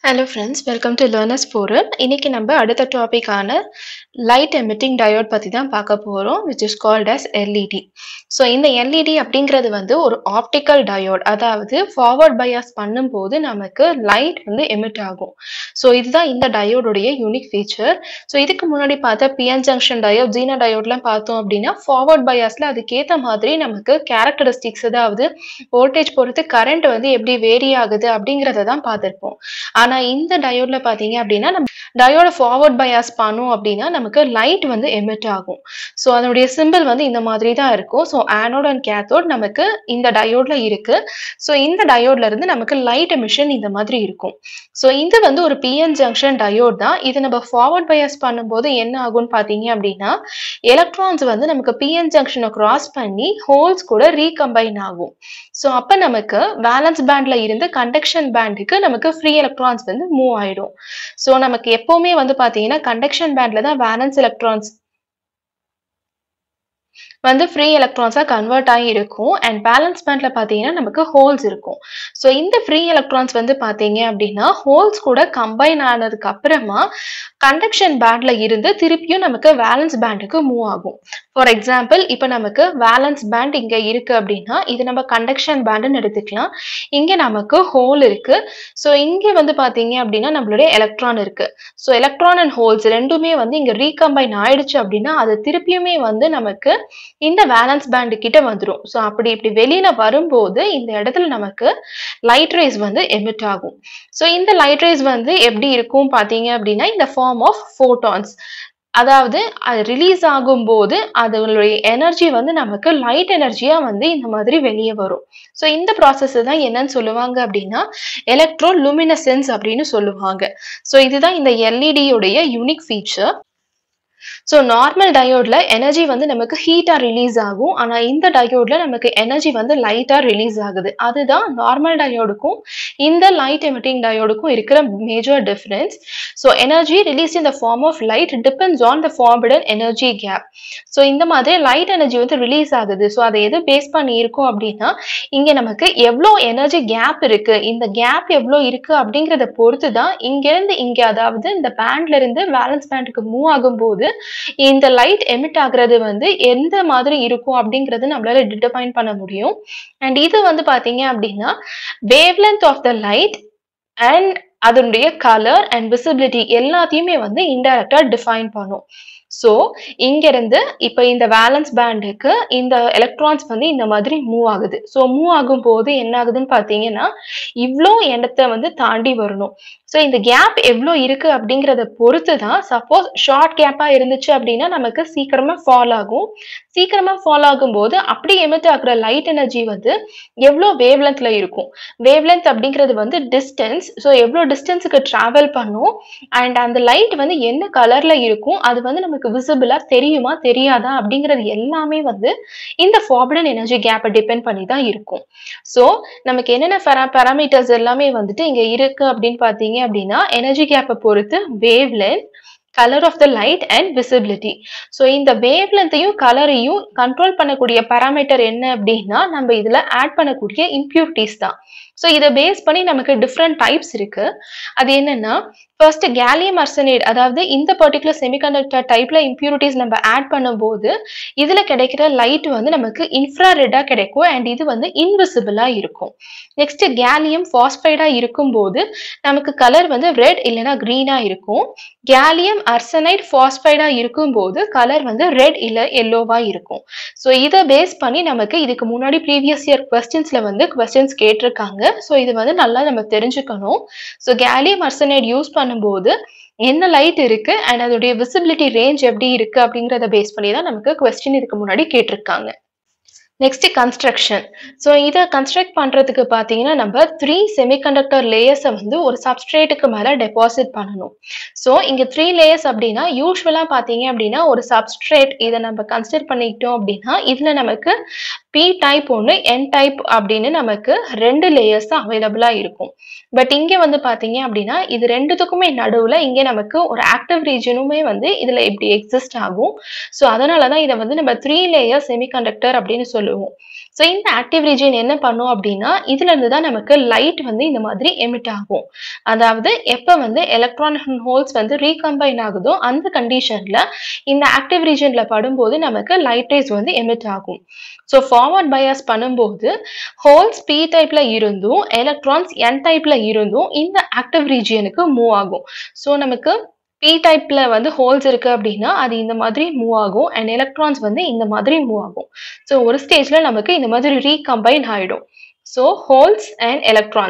Hello friends, welcome to Learners Forum. இன்னைக்கு நம்ம அடுத்த டாபிக்கான லைட் எமிட்டிங் டயோட் பத்தி தான் பார்க்க போறோம், which is called as LED. So இந்த LED அப்படிங்கிறது வந்து ஒரு ஆப்டிக்கல் டயோட், அதாவது ஃபார்வர்ட் பயாஸ் பண்ணும்போது நமக்கு லைட் வந்து எமிட் ஆகும். ஸோ இதுதான் இந்த டயோடுடைய யூனிக் ஃபீச்சர். ஸோ இதுக்கு முன்னாடி பார்த்த பிஎன் ஜங்ஷன் டயோட், ஜீனா டயோட்லாம் பார்த்தோம் அப்படின்னா ஃபார்வர்ட் பயாஸ்ல அதுக்கேற்ற மாதிரி நமக்கு கேரக்டரிஸ்டிக்ஸ், அதாவது வோல்டேஜ் பொறுத்து கரண்ட் வந்து எப்படி வேரி ஆகுது அப்படிங்கிறத தான் பார்த்துருப்போம். ஆனா இந்த டயோட்ல பாத்தீங்க அப்படின்னா நம்ம டயோட ஃபார்வர்ட் பயாஸ் பண்ணோம் அப்படின்னா நமக்கு லைட் வந்து எமிட் ஆகும். ஸோ அதனுடைய சிம்பிள் வந்து இந்த மாதிரி தான் இருக்கும். ஸோ ஆனோட் அண்ட் கேத்தோட் நமக்கு இந்த டயோட்ல இருக்கு. ஸோ இந்த டயோட்ல இருந்து நமக்கு லைட் எமிஷன் இந்த மாதிரி இருக்கும். ஸோ இது வந்து ஒரு பிஎன் ஜங்ஷன் டயோட் தான். இது நம்ம ஃபார்வர்ட் பயாஸ் பண்ணும்போது என்ன ஆகும்னு பாத்தீங்க அப்படின்னா எலக்ட்ரான்ஸ் வந்து நமக்கு பிஎன் ஜங்ஷனை கிராஸ் பண்ணி ஹோல்ஸ் கூட ரீகம்பைன் ஆகும். ஸோ அப்ப நமக்கு வேலன்ஸ் பேண்ட்ல இருந்து கண்டக்ஷன் பேண்டுக்கு நமக்கு ஃப்ரீ எலக்ட்ரான்ஸ் வந்து மூவ் ஆயிடும். ஸோ நமக்கு எப்பவுமே வந்து பாத்தீங்கன்னா கண்டக்ஷன் பேண்ட்ல தான் வேலன்ஸ் எலக்ட்ரான்ஸ் வந்து ஃப்ரீ எலக்ட்ரான்ஸா கன்வெர்ட் ஆகி இருக்கும். அண்ட் பேலன்ஸ் பேண்ட்ல பாத்தீங்கன்னா நமக்கு ஹோல்ஸ் இருக்கும். ஸோ இந்த ஃப்ரீ எலக்ட்ரான்ஸ் வந்து பாத்தீங்க அப்படின்னா ஹோல்ஸ் கூட கம்பைன் ஆனதுக்கு அப்புறமா கண்டக்ஷன் பேண்ட்ல இருந்து திருப்பியும் நமக்கு வேலன்ஸ் பேண்டுக்கு மூவ் ஆகும். ஃபார் எக்ஸாம்பிள், இப்போ நமக்கு வேலன்ஸ் பேண்ட் இங்க இருக்கு அப்படின்னா இது நம்ம கண்டக்ஷன் பேண்டுன்னு எடுத்துக்கலாம். இங்க நமக்கு ஹோல் இருக்கு. ஸோ இங்க வந்து பாத்தீங்க அப்படின்னா நம்மளுடைய எலக்ட்ரான் இருக்கு. ஸோ எலக்ட்ரான் அண்ட் ஹோல்ஸ் ரெண்டுமே வந்து இங்க ரீகம்பைன் ஆயிடுச்சு அப்படின்னா அது திருப்பியுமே வந்து நமக்கு இந்த வேலன்ஸ் பேண்ட் கிட்ட வந்துடும். ஸோ இப்படி வெளியில வரும்போது இந்த இடத்துல நமக்கு லைட் ரேஸ் வந்து எமிட் ஆகும். ஸோ இந்த லைட் ரேஸ் வந்து எப்படி இருக்கும் பாத்தீங்க அப்படின்னா இந்த ஃபார்ம் ஆஃப் ஃபோட்டான்ஸ், அதாவது அது ரிலீஸ் ஆகும்போது அதனுடைய எனர்ஜி வந்து நமக்கு லைட் எனர்ஜியா வந்து இந்த மாதிரி வெளியே வரும். ஸோ இந்த ப்ராசஸ் தான் என்னன்னு சொல்லுவாங்க அப்படின்னா எலக்ட்ரோ லூமினசென்ஸ் அப்படின்னு சொல்லுவாங்க. ஸோ இதுதான் இந்த எல்இடியோடைய யூனிக் ஃபீச்சர். ஸோ நார்மல் டயோட்ல எனர்ஜி வந்து நமக்கு ஹீட்டா ரிலீஸ் ஆகும். ஆனா இந்த டயோட்ல நமக்கு எனர்ஜி வந்து லைட்டா ரிலீஸ் ஆகுது. அதுதான் நார்மல் டயோடுக்கும் இந்த லைட் எமிட்டிங் டயோடுக்கும் இருக்கிற major difference. So energy release in the form of light depends on the forbidden energy gap. So இந்த மாதிரி லைட் எனர்ஜி வந்து ரிலீஸ் ஆகுது. ஸோ அதை எது பேஸ் பண்ணி இருக்கும் அப்படின்னா இங்க நமக்கு எவ்வளோ எனர்ஜி கேப் இருக்கு, இந்த கேப் எவ்வளோ இருக்கு அப்படிங்கிறத பொறுத்து தான் இங்க இருந்து இங்க, அதாவது இந்த பேண்ட்ல இருந்து வேலன்ஸ் பேண்டுக்கு மூவ் ஆகும்போது இந்த லைட் எமிட் ஆகுறது வந்து எந்த மாதிரி இருக்கும் அப்படிங்கறது நம்மளால டிட்டர்மைன் பண்ண முடியும். அண்ட் இது வந்து பாத்தீங்க அப்படின்னா wavelength of the light and அதனுடைய கலர் அண்ட் விசிபிலிட்டி எல்லாத்தையுமே வந்து இன்டைரக்டா டிஃபைன் பண்ணும். ஸோ இங்க இருந்து இப்ப இந்த வேலன்ஸ் பேண்டுக்கு இந்த எலக்ட்ரான்ஸ் வந்து இந்த மாதிரி மூவ் ஆகுது. ஸோ மூவ் ஆகும் போது என்ன ஆகுதுன்னு பாத்தீங்கன்னா இவ்வளோ இடத்தை வந்து தாண்டி வரணும். ஸோ இந்த கேப் எவ்வளோ இருக்கு அப்படிங்கிறத பொறுத்து தான், சப்போஸ் ஷார்ட் கேப்பா இருந்துச்சு அப்படின்னா நமக்கு சீக்கிரமா ஃபால் ஆகும். சீக்கிரமா ஃபால் ஆகும் போது அப்படி எமிட் ஆகுற லைட் எனர்ஜி வந்து எவ்வளோ வேவ் லென்த்ல இருக்கும். வேவ் லென்த் அப்படிங்கிறது வந்து டிஸ்டன்ஸ். ஸோ எவ்வளோ டிஸ்டன்ஸுக்கு டிராவல் பண்ணும் அண்ட் அந்த லைட் வந்து என்ன கலர்ல இருக்கும், அது வந்து நமக்கு விசிபிளா தெரியுமா தெரியாதா அப்படிங்கிறது எல்லாமே வந்து இந்த ஃபார்பிடன் எனர்ஜி கேப்பை டிபெண்ட் பண்ணி தான் இருக்கும். ஸோ நமக்கு என்னென்ன பாராமீட்டர்ஸ் எல்லாமே வந்துட்டு இங்க இருக்கு அப்படின்னு பாத்தீங்க அப்படின்னா எனர்ஜி கேப்பை பொறுத்து wavelength, colour of the light and visibility. So இந்த வேவ் லென்த்தையும் கலரையும் கண்ட்ரோல் பண்ணக்கூடிய பாராமீட்டர் என்ன அப்படின்னா நம்ம இதுல ஆட் பண்ணக்கூடிய இம்பியூரிட்டிஸ் தான். ஸோ இதை பேஸ் பண்ணி நமக்கு டிஃப்ரெண்ட் டைப்ஸ் இருக்கு. அது என்னன்னா ஃபர்ஸ்ட் கேலியம் ஆர்சனைடு, அதாவது இந்த பர்டிகுலர் செமிகண்டக்டர் டைப்ல இம்பியூரிட்டிஸ் நம்ம ஆட் பண்ணும்போது இதுல கிடைக்கிற லைட் வந்து நமக்கு இன்ஃப்ராரெட்டா கிடைக்கும் அண்ட் இது வந்து இன்விசிபிளா இருக்கும். நெக்ஸ்ட் கேலியம் பாஸ்பைடா இருக்கும்போது நமக்கு கலர் வந்து ரெட் இல்லைன்னா கிரீனா இருக்கும். கேலியம் ஆர்சனைடு பாஸ்பைடா இருக்கும்போது கலர் வந்து ரெட் இல்ல எல்லோவா இருக்கும். ஸோ இதை பேஸ் பண்ணி நமக்கு இதுக்கு முன்னாடி ப்ரீவியஸ் இயர் கொஸ்டின்ஸ்ல வந்து கொஸ்டின்ஸ் கேட்டிருக்காங்க. ஸோ இது வந்து நல்லா நம்ம தெரிஞ்சுக்கணும். ஸோ கேலியம் ஆர்சனைடு யூஸ் பண்ணும்போது என்ன லைட் இருக்கு அண்ட் அதோடைய விசிபிலிட்டி ரேஞ்ச் எப்படி இருக்கு அப்படிங்கறத பேஸ் பண்ணி தான் நமக்கு கொஸ்டின் இதுக்கு முன்னாடி கேட்டிருக்காங்க. Next construction. ஸோ இதை கன்ஸ்ட்ரக்ட் பண்றதுக்கு பார்த்தீங்கன்னா நம்ம 3 செமிகண்டக்டர் லேயர்ஸை வந்து ஒரு சப்ஸ்ட்ரேட்டுக்கு மேலே டெபாசிட் பண்ணணும். ஸோ இங்கே 3 லேயர்ஸ் அப்படின்னா யூஸ்வலாக பார்த்தீங்க அப்படின்னா ஒரு சப்ஸ்ட்ரேட் இதை நம்ம கன்சிடர் பண்ணிக்கிட்டோம் அப்படின்னா இதில் நமக்கு பி டைப் ஒன்று, என் டைப் அப்படின்னு நமக்கு 2 லேயர்ஸ் தான் அவைலபிளாக இருக்கும். பட் இங்கே வந்து பார்த்தீங்க அப்படின்னா இது ரெண்டுத்துக்குமே நடுவில் இங்கே நமக்கு ஒரு ஆக்டிவ் ரீஜனுமே வந்து இதில் இப்படி எக்ஸிஸ்ட் ஆகும். ஸோ அதனால தான் இதை வந்து நம்ம 3 லேயர் செமிகண்டக்டர் அப்படின்னு சொல்லுவோம். சொல்லுவோம். ஸோ இந்த ஆக்டிவ் ரீஜியன் என்ன பண்ணும் அப்படின்னா, இதுல இருந்து தான் நமக்கு லைட் வந்து இந்த மாதிரி எமிட் ஆகும். அதாவது எப்ப வந்து எலக்ட்ரான் ஹோல்ஸ் வந்து ரீகம்பைன் ஆகுதோ அந்த கண்டிஷன்ல இந்த ஆக்டிவ் ரீஜியன்ல படும்போது நமக்கு லைட் ரேஸ் வந்து எமிட் ஆகும். ஸோ ஃபார்வர்ட் பயாஸ் பண்ணும்போது ஹோல்ஸ் பி டைப்ல இருந்தும் எலக்ட்ரான்ஸ் என் டைப்ல இருந்தும் இந்த ஆக்டிவ் ரீஜியனுக்கு மூவ் ஆகும். ஸோ நமக்கு பி டைப்ல வந்து ஹோல்ஸ் இருக்கு அப்படின்னா அது இந்த மாதிரி மூவ் ஆகும் அண்ட் எலக்ட்ரான்ஸ் வந்து இந்த மாதிரி மூவ் ஆகும். ஸோ ஒரு ஸ்டேஜ்ல நமக்கு இந்த மாதிரி ரீகம்பைன் ஆயிடும். ஸோ ஹோல்ஸ் அண்ட்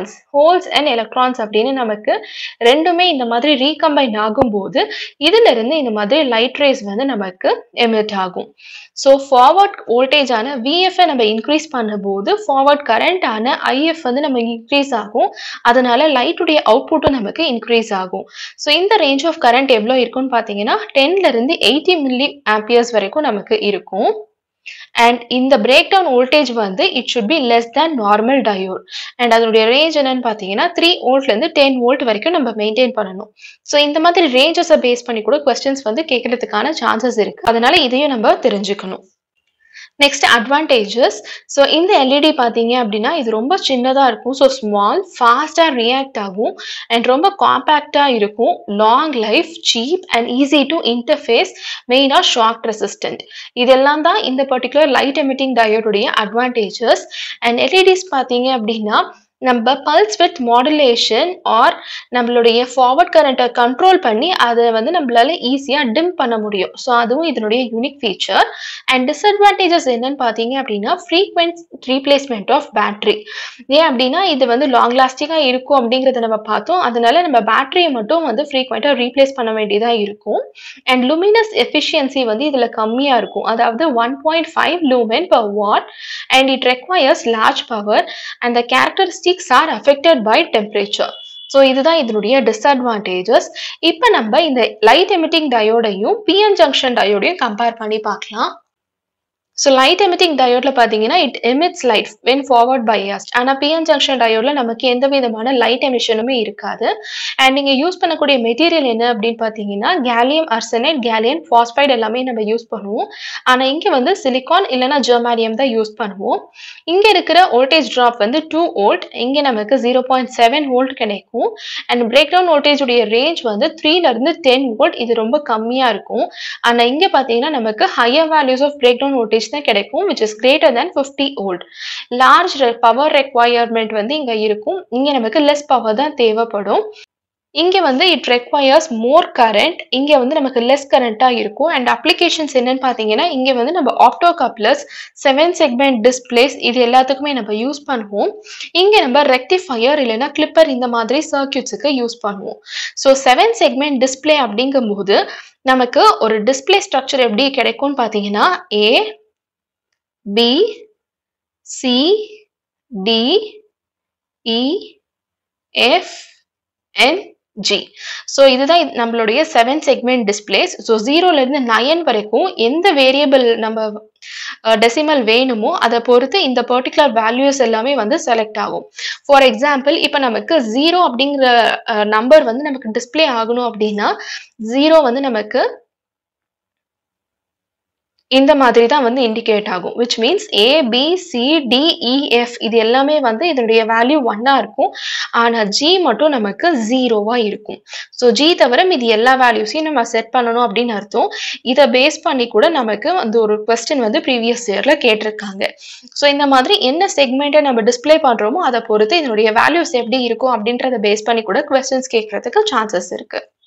எலக்ட்ரான்ஸ் அப்படின்னு நமக்கு ரெண்டுமே இந்த மாதிரி ரீகம்பைன் ஆகும்போது இதுல இருந்து இந்த மாதிரி லைட் ரேஸ் வந்து நமக்கு எமிட் ஆகும். ஸோ ஃபார்வர்ட் வோல்டேஜ் ஆன VF நம்ம இன்க்ரீஸ் பண்ணும்போது ஃபார்வர்ட் கரண்ட் ஆன IF வந்து நம்ம இன்க்ரீஸ் ஆகும். அதனால லைட்டுடைய அவுட்புட்டும் நமக்கு இன்க்ரீஸ் ஆகும். ஸோ இந்த ரேஞ்ச் ஆஃப் கரண்ட் எவ்வளோ இருக்குன்னு பார்த்தீங்கன்னா 10 ல இருந்து 80 மில்லி ஆம்பியர்ஸ் வரைக்கும் நமக்கு இருக்கும். அண்ட் இந்த பிரேக் டவுன் வோல்டேஜ் வந்து it should be less than normal diode. And அதனுடைய ரேஞ்ச் என்னன்னு பார்த்தீங்கன்னா 3 வோல்ட்ல இருந்து 10 வோல்ட் வரைக்கும் நம்ம மெயின்டைன் பண்ணணும். ஸோ இந்த மாதிரி ரேஞ்சஸை பேஸ் பண்ணி கூட கொஸ்டின்ஸ் வந்து கேட்கறதுக்கான சான்சஸ் இருக்கு. அதனால இதையும் நம்ம தெரிஞ்சுக்கணும். Next advantages. ஸோ இந்த எல்இடி பார்த்தீங்க அப்படின்னா இது ரொம்ப சின்னதாக இருக்கும். ஸோ ஸ்மால், ஃபாஸ்டாக ரியாக்ட் ஆகும் அண்ட் ரொம்ப காம்பேக்டாக இருக்கும். Long life, cheap and easy to interface, மெயினாக ஷாக் ரெசிஸ்டன்ட். இதெல்லாம் தான் இந்த பர்டிகுலர் லைட் எமிட்டிங் டயோடுடைய அட்வான்டேஜஸ். அண்ட் எல்இடிஸ் பார்த்தீங்க அப்படின்னா நம்ம பல்ஸ் வித் மாடுலேஷன் ஆர் நம்மளுடைய ஃபார்வர்ட் கரண்ட்டை கண்ட்ரோல் பண்ணி அதை வந்து நம்மளால ஈஸியாக டிம் பண்ண முடியும். ஸோ அதுவும் இதனுடைய யூனிக் ஃபீச்சர். அண்ட் டிஸ்அட்வான்டேஜஸ் என்னன்னு பார்த்தீங்க அப்படின்னா ஃப்ரீக்வென்ட் ரீப்ளேஸ்மெண்ட் ஆஃப் பேட்டரி. ஏன் அப்படின்னா இது வந்து லாங் லாஸ்டிங்காக இருக்கும் அப்படிங்கிறத நம்ம பார்த்தோம். அதனால நம்ம பேட்டரியை மட்டும் வந்து ஃப்ரீக்வெண்ட்டாக ரீப்ளேஸ் பண்ண வேண்டியதாக இருக்கும். அண்ட் லுமினஸ் எஃபிஷியன்சி வந்து இதில் கம்மியாக இருக்கும். அதாவது 1.5 lumen per watt and it requires large power and the characteristics are affected by temperature. So இதுதான் இதனுடைய டிஸ்அட்வான்டேஜஸ். இப்போ நம்ம இந்த லைட் எமிட்டிங் டயோடையும் பிஎன் ஜங்ஷன் டயோடையும் கம்பேர் பண்ணி பார்க்கலாம். ஸோ லைட் எமிட்டிங் டயோட்ல பார்த்தீங்கன்னா it emits light when forward biased. ஆனால் பிஎன் ஜங்ஷன் டயோட்ல நமக்கு எந்த விதமான லைட் எமிஷனுமே இருக்காது. அண்ட் நீங்கள் யூஸ் பண்ணக்கூடிய மெட்டீரியல் என்ன அப்படின்னு பார்த்தீங்கன்னா கேலியம் ஆர்சனைட், கேலியம் பாஸ்பைட் எல்லாமே நம்ம யூஸ் பண்ணுவோம். ஆனால் இங்கே வந்து சிலிகான் இல்லைனா ஜெர்மானியம் தான் யூஸ் பண்ணுவோம். இங்கே இருக்கிற வோல்டேஜ் ட்ராப் வந்து 2 வோல்ட், இங்கே நமக்கு 0.7 வோல்ட் கிடைக்கும். அண்ட் பிரேக் டவுன் வோல்டேஜ் உடைய ரேஞ்ச் வந்து 3 ல இருந்து 10 வோல்ட். இது ரொம்ப கம்மியாக இருக்கும். ஆனால் இங்கே பார்த்தீங்கன்னா நமக்கு higher values of breakdown voltage தான் கிடைக்கும், which is greater than 50 volt. Large power requirement வந்து இங்க இருக்கும். இங்க நமக்கு less power தான் தேவைப்படும். இங்க வந்து it requires more current, இங்க வந்து நமக்கு less current இருக்கும். அண்ட் அப்ளிகேஷன்ஸ் என்னன்னு பார்த்தீங்கன்னா இங்க வந்து நம்ம ஆப்டோகப்ளர்ஸ், 7 segment displays இது எல்லாத்துக்குமே நம்ம யூஸ் பண்ணுவோம். இங்க நம்ம ரெக்டிஃபையர் இல்லைன்னா கிளிப்பர் இந்த மாதிரி சர்க்யூட்ஸுக்கு யூஸ் பண்ணுவோம். ஸோ 7 segment display அப்படிங்கும்போது நமக்கு ஒரு டிஸ்பிளே ஸ்ட்ரக்சர் எப்படி கிடைக்கும்னு பார்த்தீங்கன்னா A, B, C, D, E, F, N, G. So இதுதான் நம்மளுடைய 7 segment displays. ஸோ 0ல இருந்து 9 வரைக்கும் எந்த வேரியபிள் நம்ம டெசிமல் வேணுமோ அதை பொறுத்து இந்த பர்டிகுலர் வேல்யூஸ் எல்லாமே வந்து செலக்ட் ஆகும். ஃபார் எக்ஸாம்பிள் இப்போ நமக்கு 0 அப்படிங்கிற நம்பர் வந்து நமக்கு டிஸ்பிளே ஆகணும் அப்படின்னா 0 வந்து நமக்கு இந்த மாதிரி தான் வந்து இண்டிகேட் ஆகும், which means A, B, C, D, E, F இது எல்லாமே வந்து இதனுடைய வேல்யூ 1-ஆ இருக்கும். ஆனால் G மட்டும் நமக்கு 0-வா இருக்கும். ஸோ G தவிர இது எல்லா வேல்யூஸையும் நம்ம செட் பண்ணணும் அப்படின்னு அர்த்தம். இதை பேஸ் பண்ணி கூட நமக்கு வந்து ஒரு கொஸ்டின் வந்து ப்ரீவியஸ் இயர்ல கேட்டிருக்காங்க. ஸோ இந்த மாதிரி என்ன செக்மெண்ட்டை நம்ம டிஸ்பிளே பண்றோமோ அதை பொறுத்து இதனுடைய வேல்யூஸ் எப்படி இருக்கும் அப்படின்றத பேஸ் பண்ணி கூட கொஸ்டின்ஸ் கேட்கறதுக்கு சான்சஸ் இருக்கு.